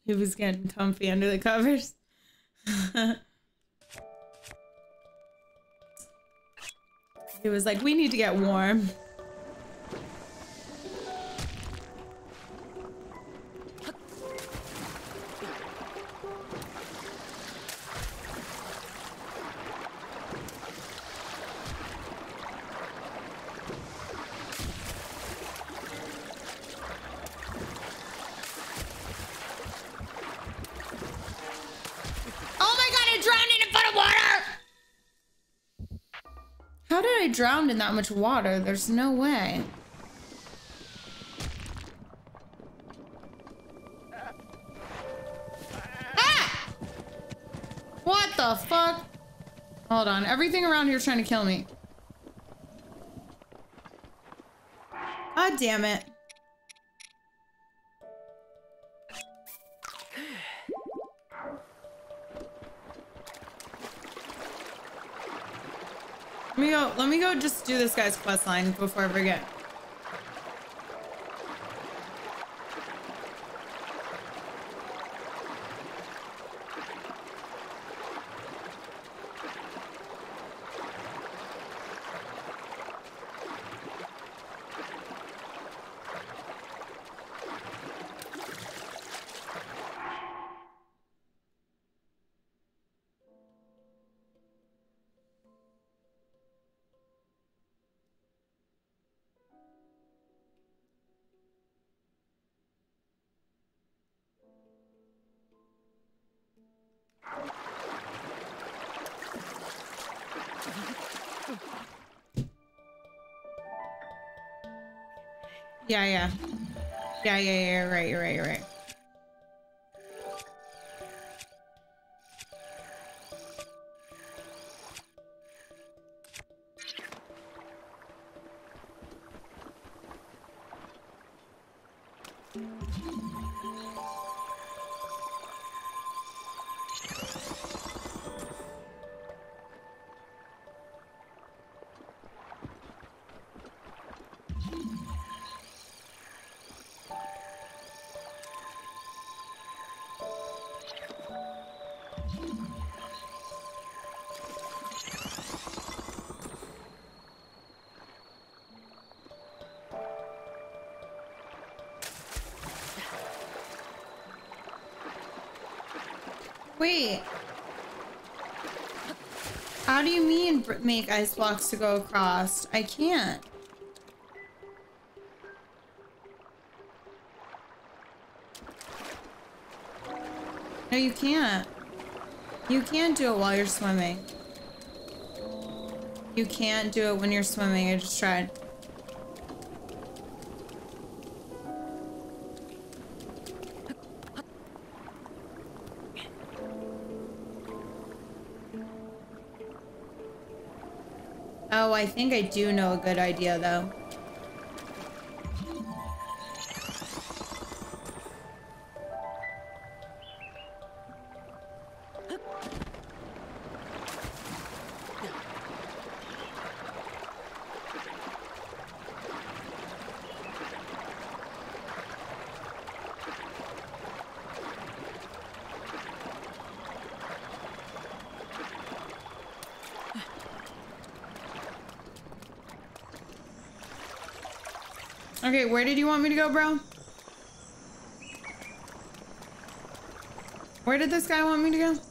He was getting comfy under the covers. He was like, we need to get warm. How did I drown in that much water? There's no way. Ah! What the fuck? Hold on. Everything around here is trying to kill me. God damn it. Let me go just do this guy's quest line before I forget. Yeah, right, you're right. Wait. How do you mean make ice blocks to go across? I can't. No, you can't. You can't do it while you're swimming. You can't do it when you're swimming. I just tried. Oh, I think I do know a good idea, though. Okay, where did you want me to go, bro? Where did this guy want me to go?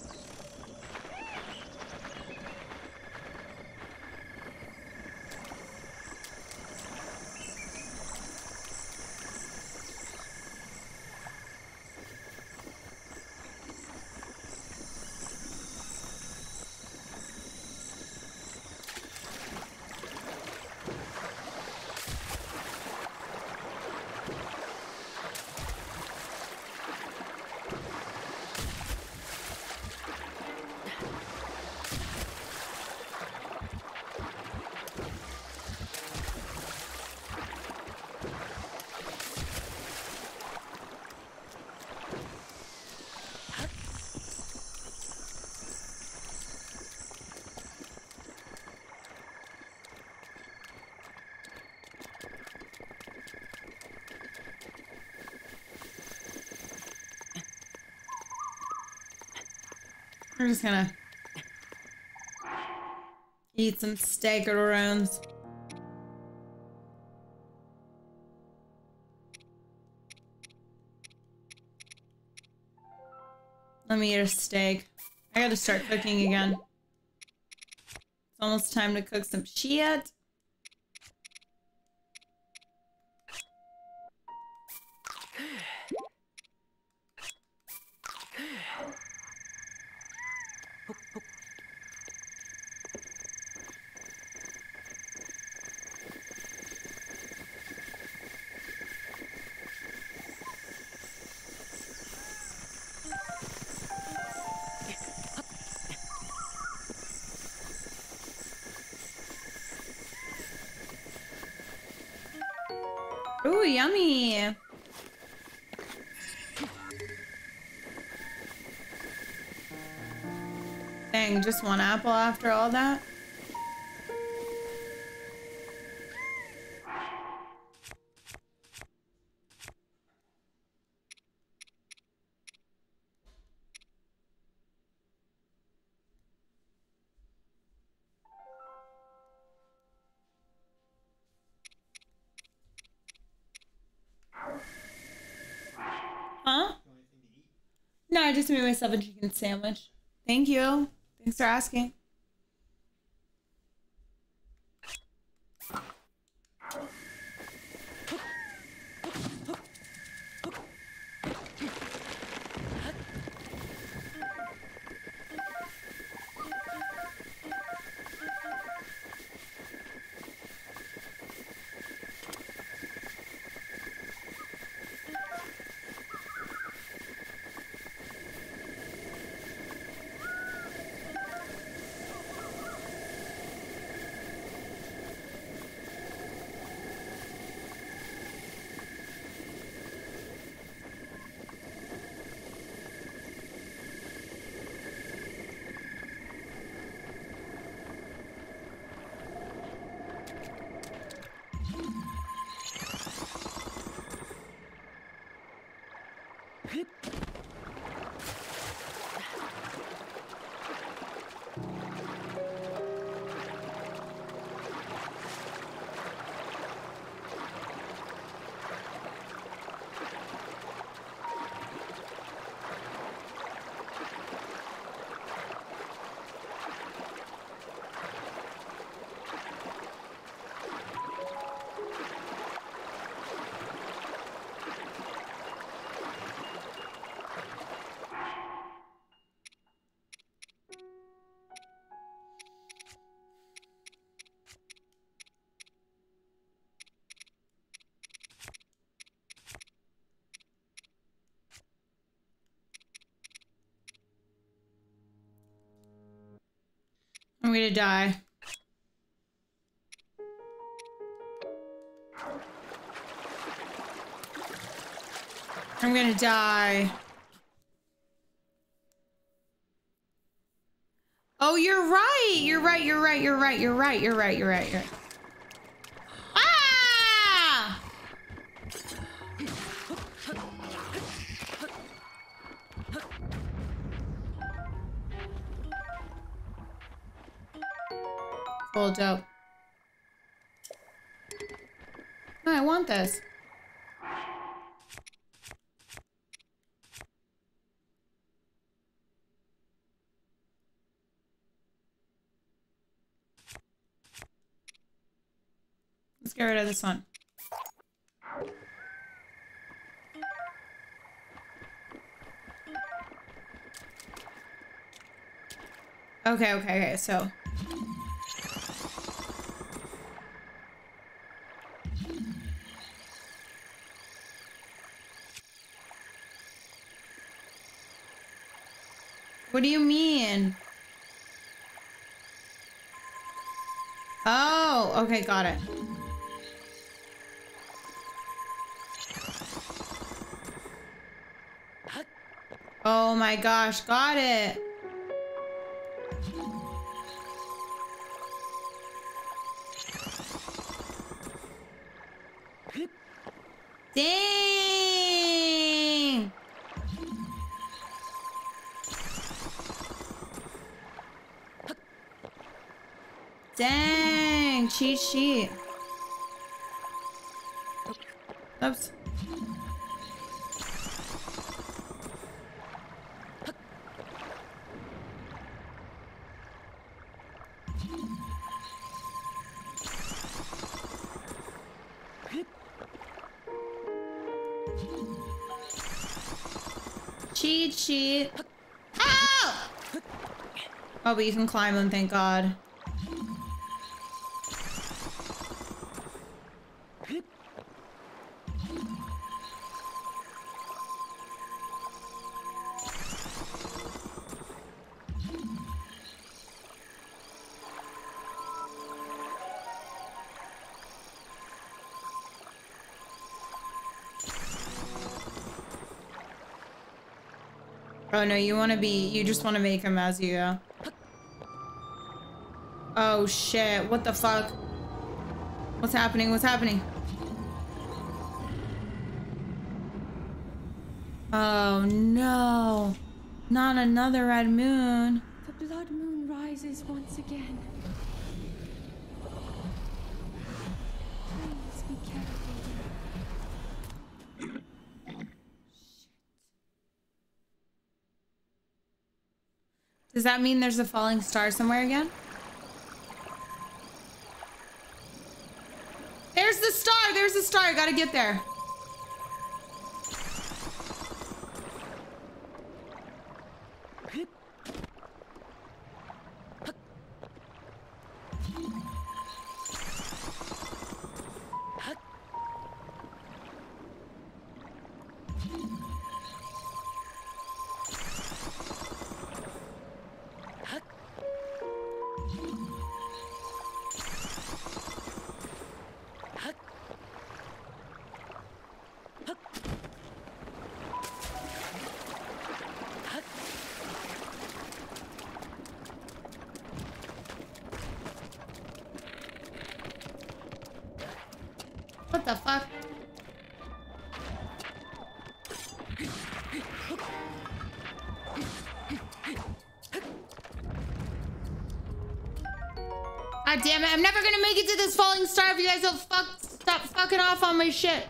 We're just gonna eat some steakaroons. Let me eat a steak. I gotta start cooking again. It's almost time to cook some shit. Ooh, yummy. Dang, just one apple after all that? Huh? No, I just made myself a chicken sandwich. Thank you. Thanks for asking. I'm gonna die. I'm gonna die. Oh, you're right. You're right. You're right. You're right. You're right. You're right. You're right. You're right. Ah! Full dope. Oh, I want this. Let's get rid of this one. Okay, so. What do you mean? Oh, okay, got it. Oh my gosh, got it. Dang! Dang, cheat sheet. Oops. Cheat sheet. Ow! Oh, but you can climb them, thank God. Oh no, you just want to make him as you go. Oh shit, what the fuck? What's happening? What's happening? Oh no, not another red moon. The blood moon rises once again. Please be careful. Does that mean there's a falling star somewhere again? There's the star! There's the star! I gotta get there. What the fuck? God damn it, I'm never gonna make it to this falling star if you guys don't stop fucking off on my shit.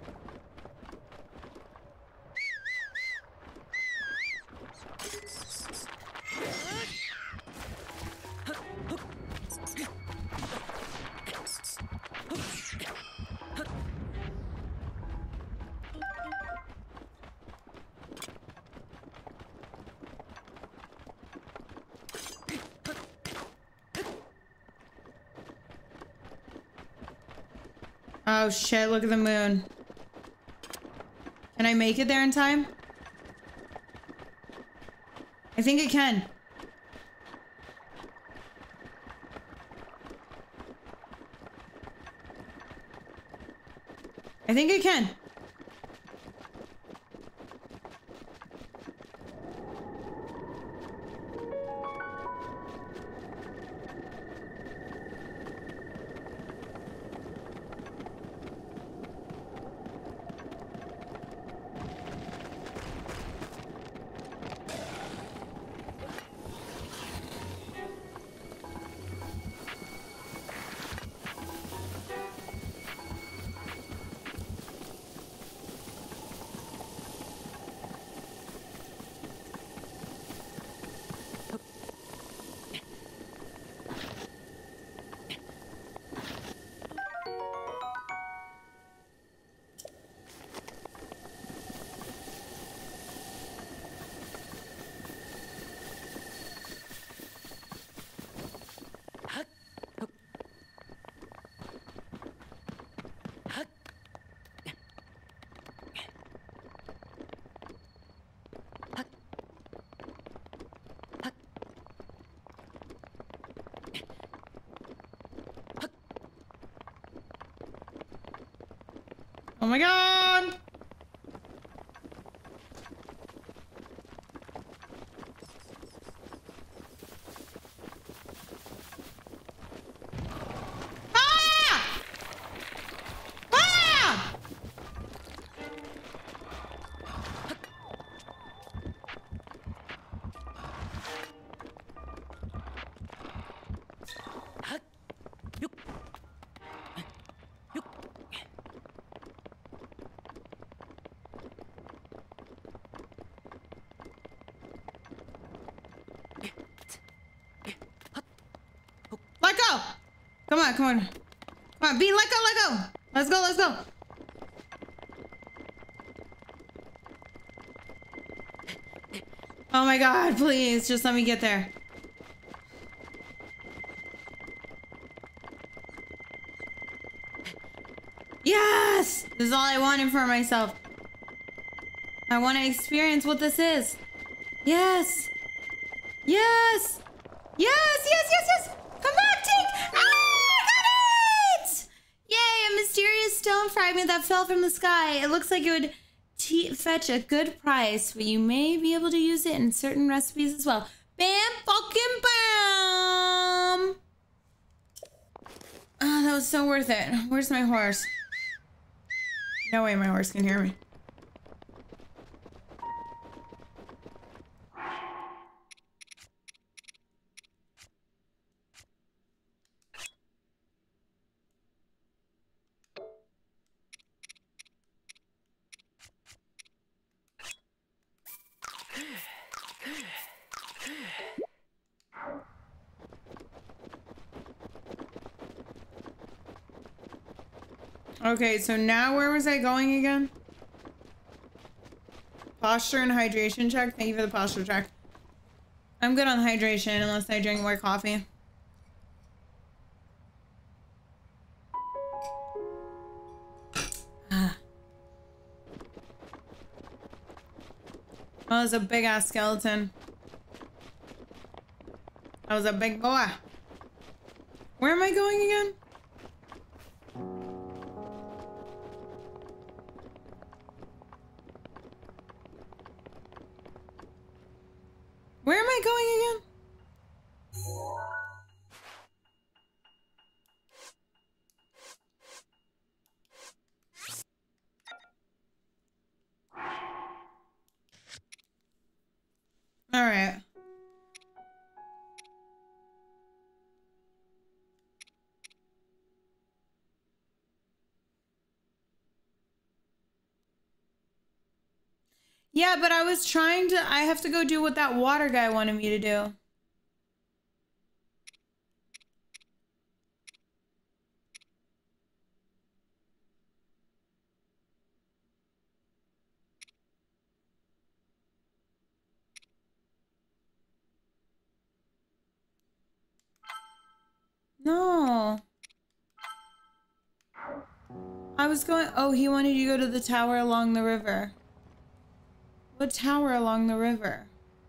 Oh shit, look at the moon. Can I make it there in time? I think I can. I think I can. Oh my god! Ah! Ah! Come on, come on. Come on, B, let go, let go. Let's go, let's go. Oh my God, please, just let me get there. Yes! This is all I wanted for myself. I want to experience what this is. Yes! Yes! Yes, yes, yes, yes! Come back, Tink! Ah, I got it! Yay, a mysterious stone fragment that fell from the sky. It looks like it would fetch a good price, but you may be able to use it in certain recipes as well. Bam, fucking bam! Oh, that was so worth it. Where's my horse? No way my horse can hear me. Okay, so now where was I going again? Posture and hydration check. Thank you for the posture check. I'm good on hydration unless I drink more coffee. Ah. Oh, that was a big ass skeleton. That was a big boy. Where am I going again? Where am I going again? All right. Yeah, but I was trying to, I have to go do what that water guy wanted me to do. No. I was going, oh, he wanted you to go to the tower along the river. What tower along the river?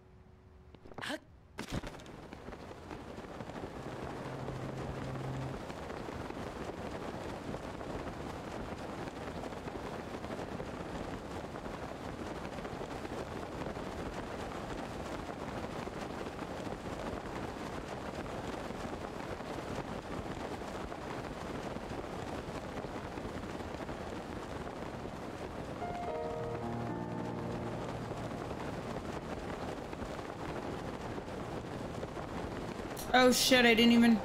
Oh shit, I didn't even...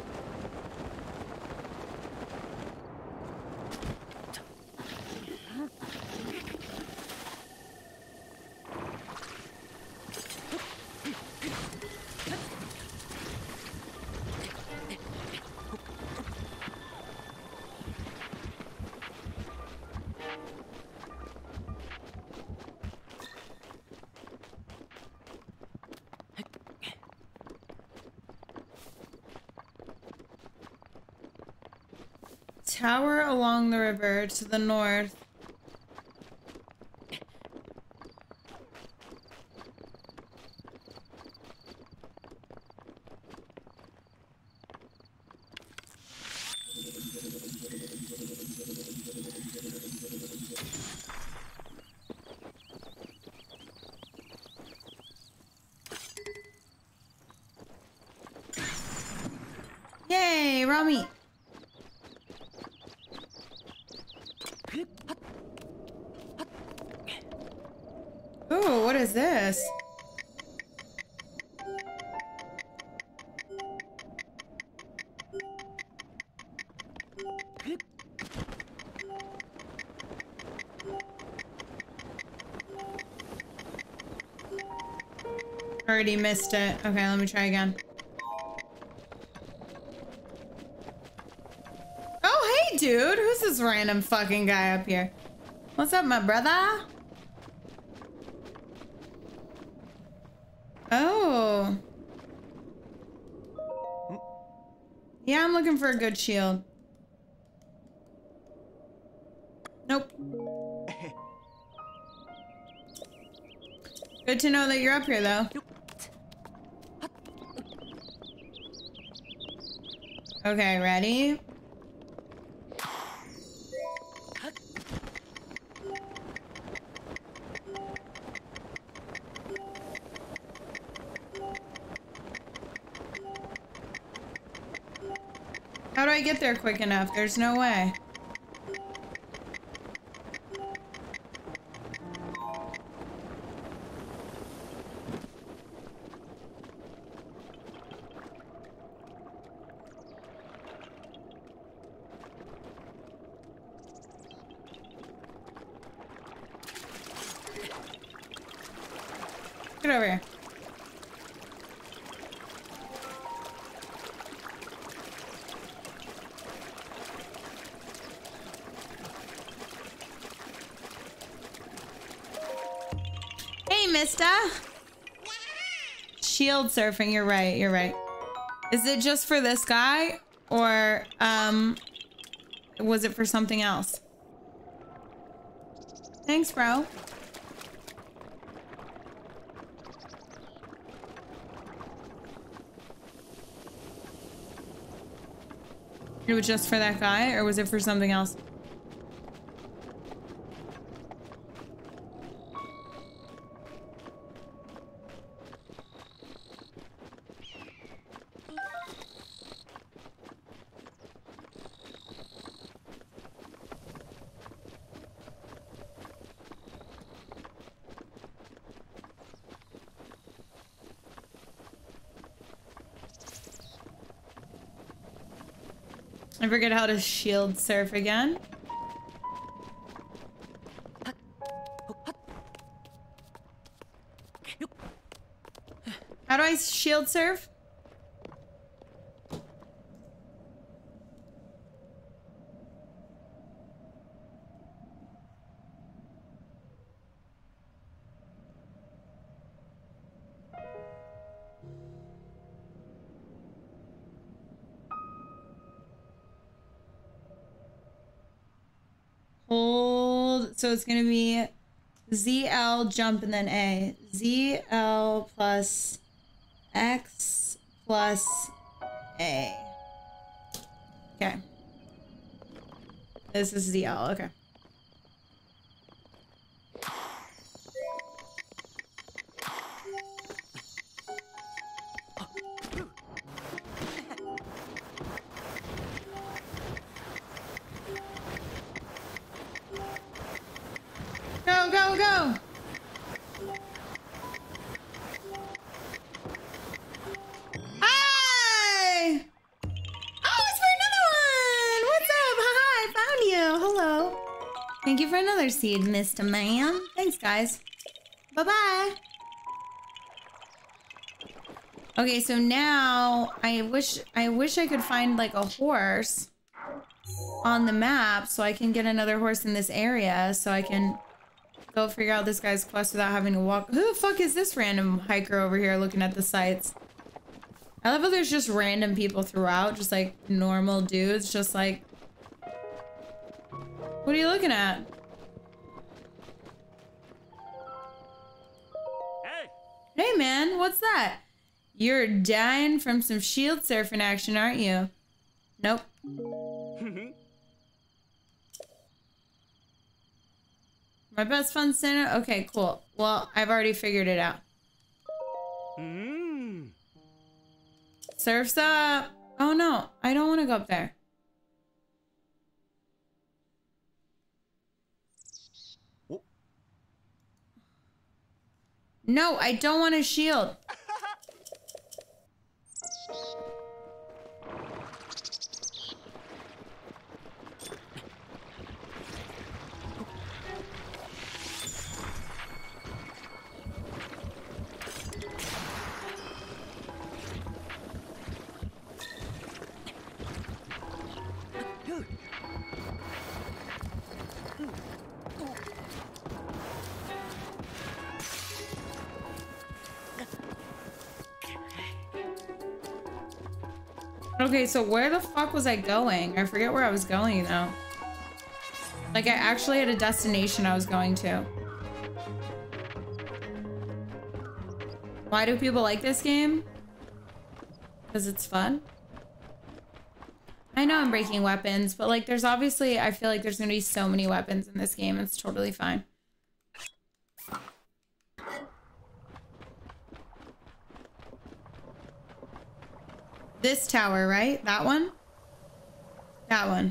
Tower along the river to the north. Yay, raw meat. Ooh, what is this? Already missed it. Okay, let me try again. Hey, dude. Who's this random fucking guy up here? What's up, my brother? Oh. Yeah, I'm looking for a good shield. Nope. Good to know that you're up here, though. Okay, ready? How do I get there quick enough? There's no way. Get over here. Hey, mister. Shield surfing, you're right, you're right. Is it just for this guy? Or, was it for something else? Thanks, bro. It was just for that guy, or was it for something else? I forget how to shield surf again. How do I shield surf? Hold, so it's gonna be ZL jump and then A. ZL plus X plus A. Okay. This is ZL, okay. Go, go, go! Hi! Oh, it's for another one! What's up? Hi, I found you. Hello. Thank you for another seed, Mr. Man. Thanks, guys. Bye-bye. Okay, so now I wish I could find like a horse on the map so I can get another horse in this area so I can go figure out this guy's quest without having to walk. Who the fuck is this random hiker over here looking at the sights? I love how there's just random people throughout, just like normal dudes, just like... What are you looking at? Hey! Hey man, what's that? You're dying from some shield surfing action, aren't you? Nope. My best friend Santa? Okay, cool. Well, I've already figured it out. Surf's up. Oh no, I don't want to go up there. No, I don't want a shield. Okay, so where the fuck was I going? I forget where I was going now. Like, I actually had a destination I was going to. Why do people like this game? Because it's fun? I know I'm breaking weapons, but like, there's obviously, I feel like there's gonna be so many weapons in this game. It's totally fine. This tower, right? That one? That one.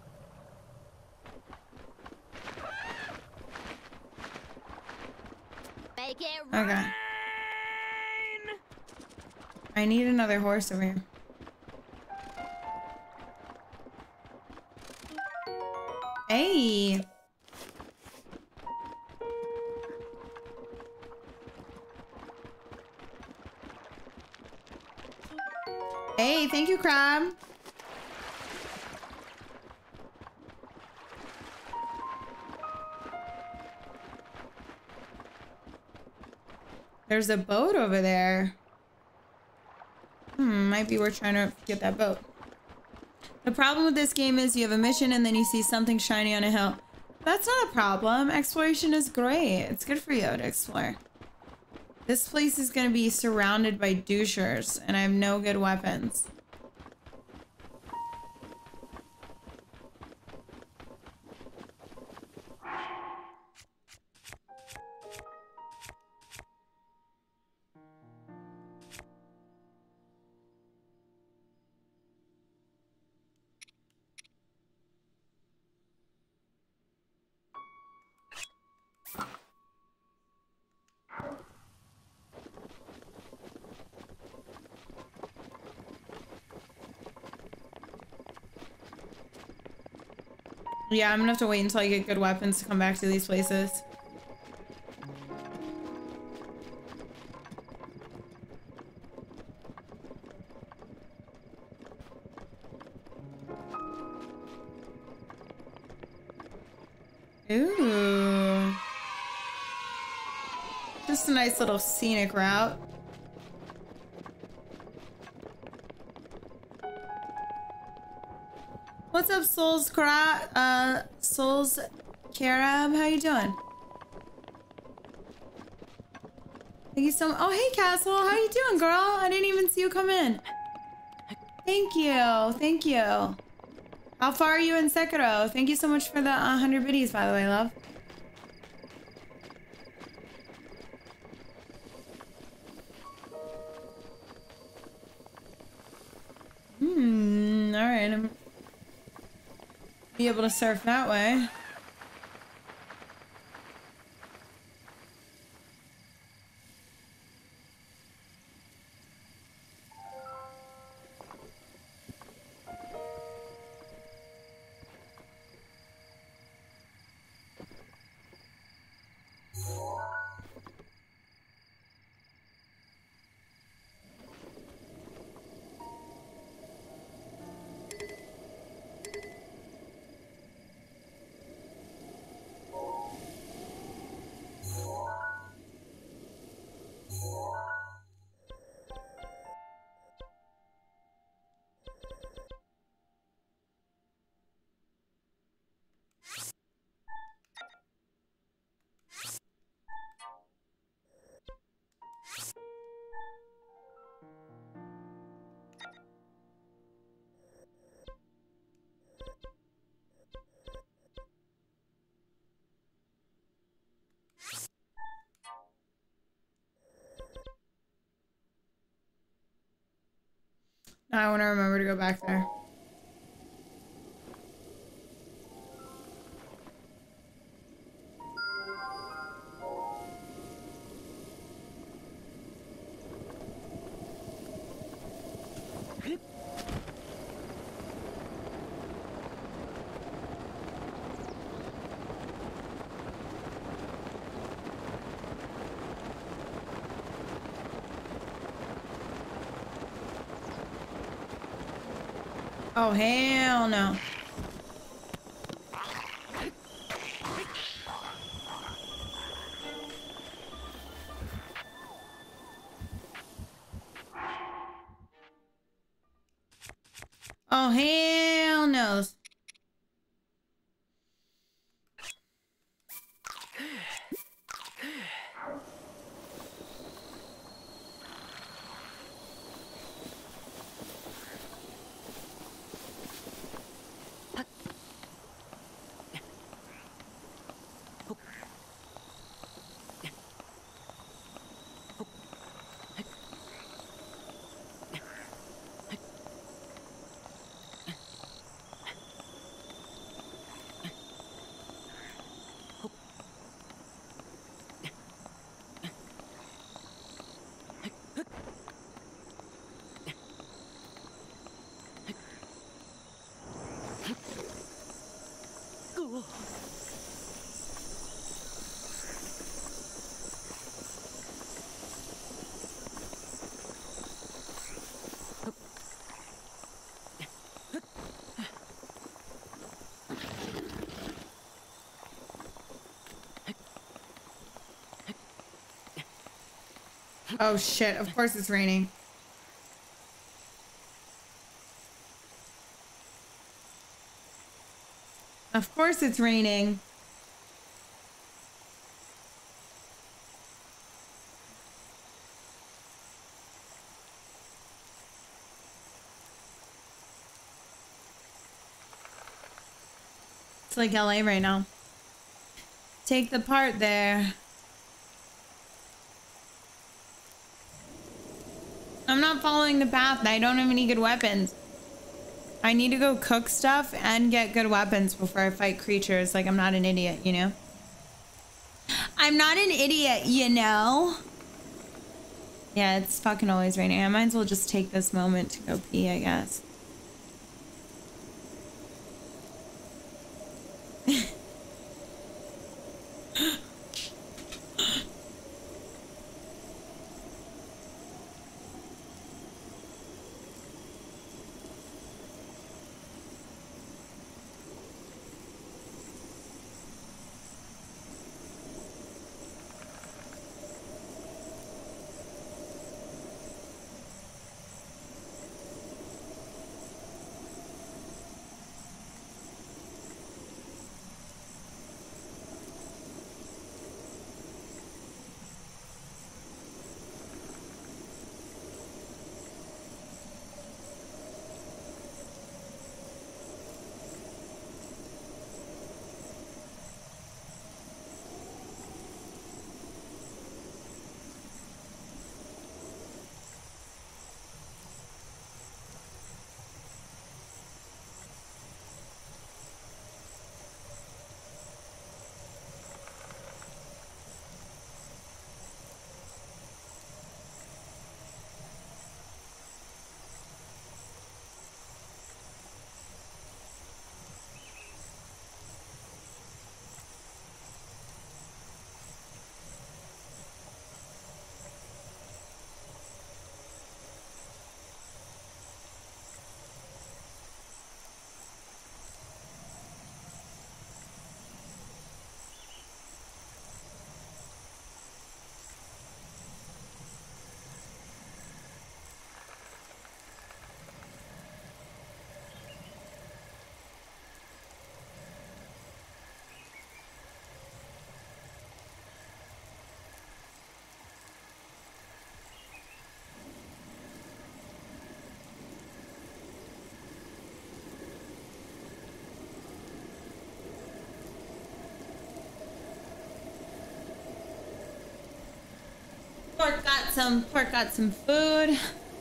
Make it rain! Okay. I need another horse over here. Hey! Hey, thank you, Crab. There's a boat over there. Might be worth trying to get that boat. The problem with this game is you have a mission and then you see something shiny on a hill. That's not a problem. Exploration is great. It's good for you to explore. This place is going to be surrounded by douchers and I have no good weapons. Yeah, I'm gonna have to wait until I get good weapons to come back to these places. Ooh. Just a nice little scenic route. What's up, Souls Carab? How you doing? Thank you so much. Oh, hey, Castle. How you doing, girl? I didn't even see you come in. Thank you. Thank you. How far are you in Sekiro? Thank you so much for the 100 biddies, by the way, love. All right. I'm be able to surf that way. I want to remember to go back there. Oh, hell no. Oh, hell no. Oh shit, of course it's raining. Of course it's raining. It's like LA right now. Take the part there. I'm not following the path. I don't have any good weapons. I need to go cook stuff and get good weapons before I fight creatures. Like, I'm not an idiot, you know? I'm not an idiot, you know? Yeah, it's fucking always raining. I might as well just take this moment to go pee, I guess. Pork got some food.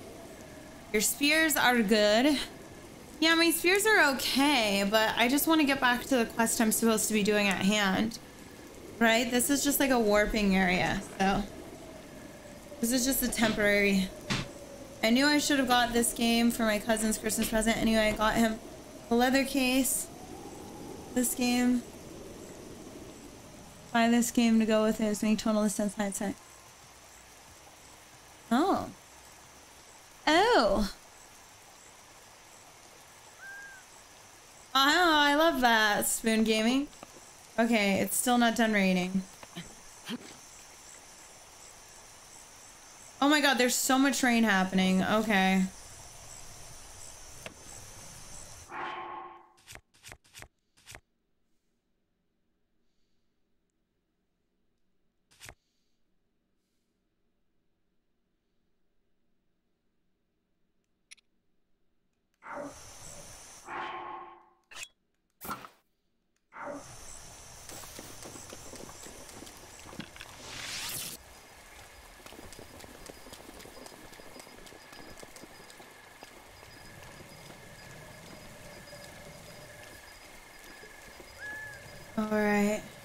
Your spears are good. Yeah, my spears are okay, but I just want to get back to the quest I'm supposed to be doing at hand. Right? This is just like a warping area, so this is just a temporary. I knew I should have got this game for my cousin's Christmas present. Anyway, I got him a leather case. This game. Buy this game to go with it. It's making total sense hindsight. Oh. Oh. Oh, I love that. Spoon gaming. Okay, it's still not done raining. Oh my god, there's so much rain happening. Okay. All right.